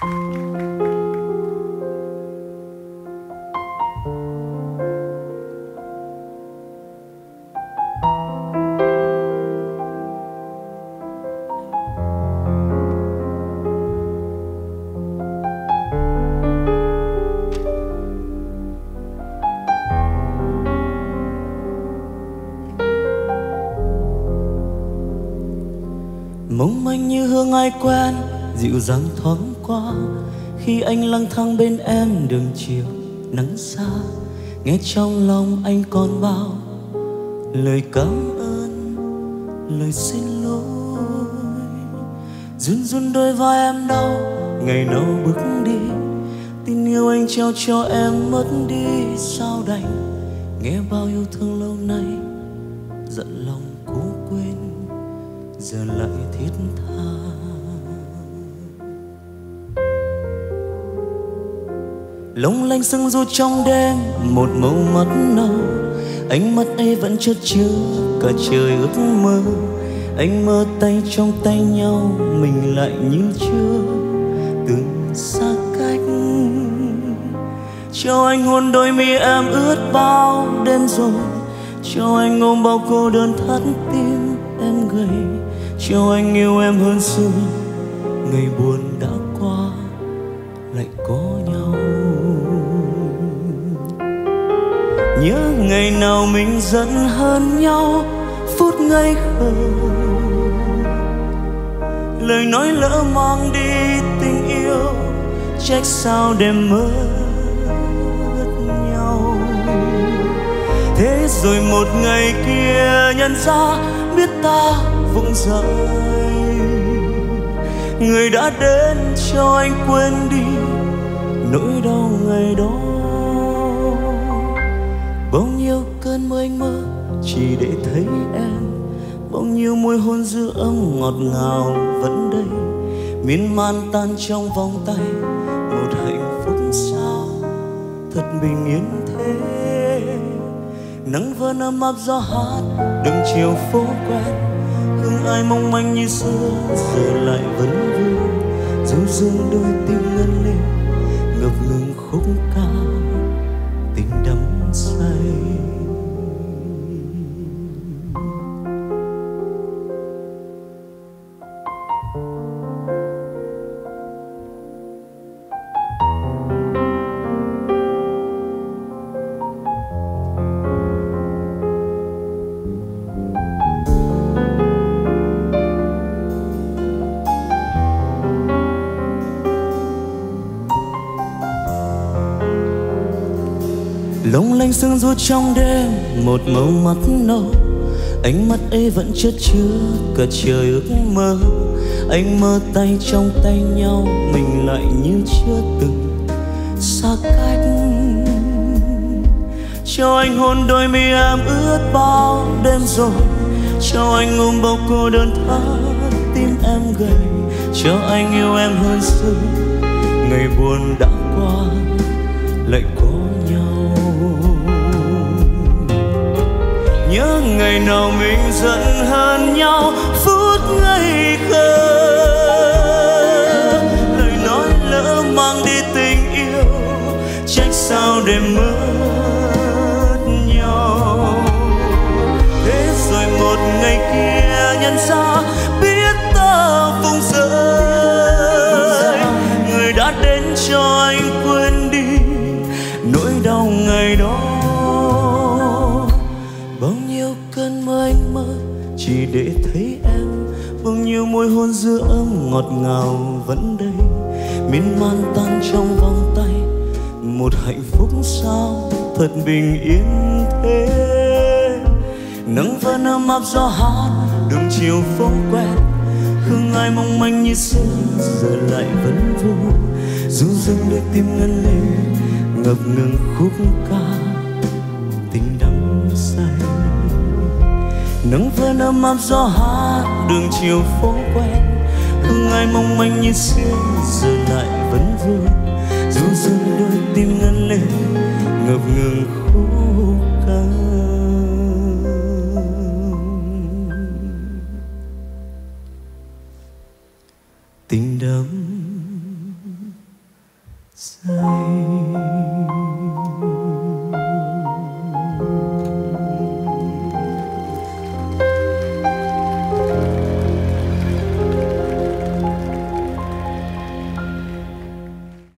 Mong manh như hương ai quen, dịu dàng thoáng qua khi anh lang thang bên em đường chiều nắng xa. Nghe trong lòng anh còn bao lời cảm ơn, lời xin lỗi. Run run đôi vai em đau ngày nào bước đi, tình yêu anh trao cho em mất đi sao đành. Nghe bao yêu thương lâu nay giận lòng cố quên, giờ lại thiết tha. Long lanh sương du trong đêm, một màu mắt nâu, ánh mắt ấy vẫn chất chứa cả trời ước mơ. Anh mơ tay trong tay nhau, mình lại như chưa từng xa cách. Cho anh hôn đôi mi em ướt bao đêm rồi, cho anh ôm bao cô đơn thắt tim em gầy. Cho anh yêu em hơn xưa, ngày buồn đã qua lại có nhau. Nhớ ngày nào mình giận hơn nhau, phút ngây khờ, lời nói lỡ mang đi tình yêu, trách sao đêm mơ nhau. Thế rồi một ngày kia nhận ra biết ta vụng dại, người đã đến cho anh quên đi nỗi đau ngày đó. Bao nhiêu cơn mơ anh mơ chỉ để thấy em, bao nhiêu môi hôn dư âm ngọt ngào vẫn đây, miên man tan trong vòng tay một hạnh phúc sao thật bình yên thế. Nắng vơn ấm áp gió hát đường chiều phố quen, hương ai mong manh như xưa giờ lại vẫn vương. Du dương đôi tim ngân lên ngập ngừng khúc ca tình đắm say. Long lanh sương du trong đêm, một màu mắt nâu, ánh mắt ấy vẫn chất chứa cả trời ước mơ. Anh mơ tay trong tay nhau, mình lại như chưa từng xa cách. Cho anh hôn đôi mi em ướt bao đêm rồi, cho anh ôm bao cô đơn thắt tim em gầy. Cho anh yêu em hơn xưa, ngày buồn đã qua lại có nhau. Nhớ ngày nào mình giận hơn nhau, phút ngây khờ, lời nói lỡ mang đi tình yêu, trách sao đêm mất nhau. Thế rồi một ngày kia nhận ra biết ta vùng rơi, người đã đến cho anh quên đi nỗi đau ngày đó. Bao nhiêu cơn mơ anh mơ chỉ để thấy em, bao nhiêu môi hôn dư âm ngọt ngào vẫn đây, miên man tan trong vòng tay một hạnh phúc sao thật bình yên thế. Nắng vơn ấm áp gió hát đường chiều phố quen, hương ai mong manh như xưa giờ lại vẫn vô. Du dương đôi tim ngân lên ngập ngừng khúc ca tình đắm say. Nắng vơn ấm áp gió hát đường chiều phố quen, hương ai mong manh như xưa giờ lại vẫn vương. Du dương đôi tim ngân lên ngập ngừng khúc ca tình đắm xa.